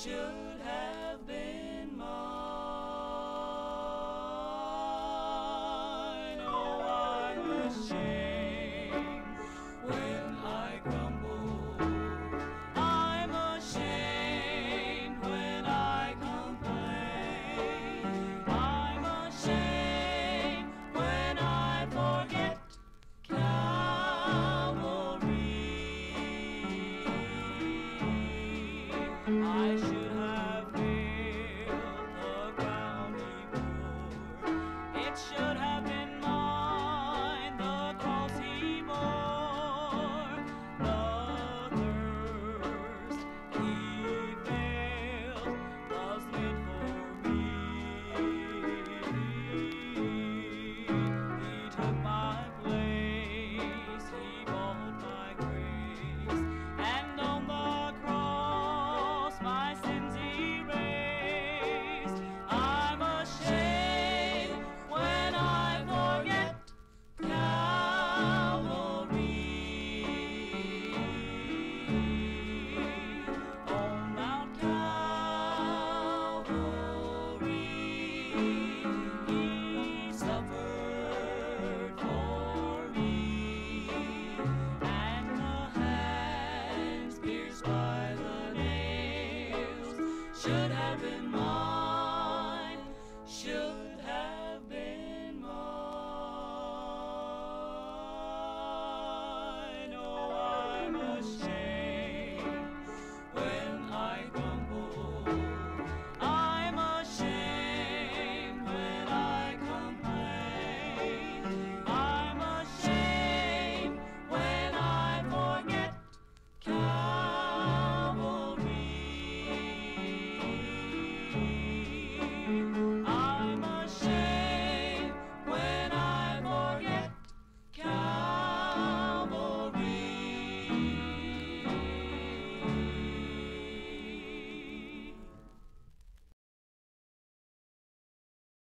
should have been mine. Oh, I'm ashamed when I grumble. I'm ashamed when I complain. I'm ashamed when I forget Calvary. I should have built the ground he bore. It should have been mine, the cross he bore. The thirst he felt was meant for me. He took my place, he bought my grace, and on the cross my sins erased. I'm ashamed when I forget Calvary. On Mount Calvary, he suffered for me, and the hands pierced by the nails should have